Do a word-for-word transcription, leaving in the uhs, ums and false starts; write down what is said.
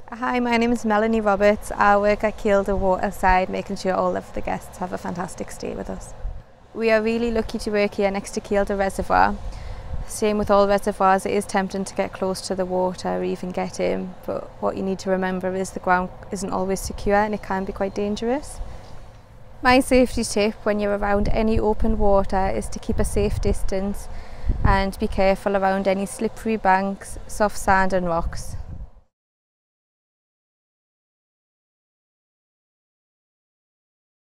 Hi, my name is Melanie Roberts. I work at Kielder Waterside, making sure all of the guests have a fantastic stay with us. We are really lucky to work here next to Kielder Reservoir. Same with all reservoirs, it is tempting to get close to the water or even get in, but what you need to remember is the ground isn't always secure and it can be quite dangerous. My safety tip when you're around any open water is to keep a safe distance and be careful around any slippery banks, soft sand and rocks.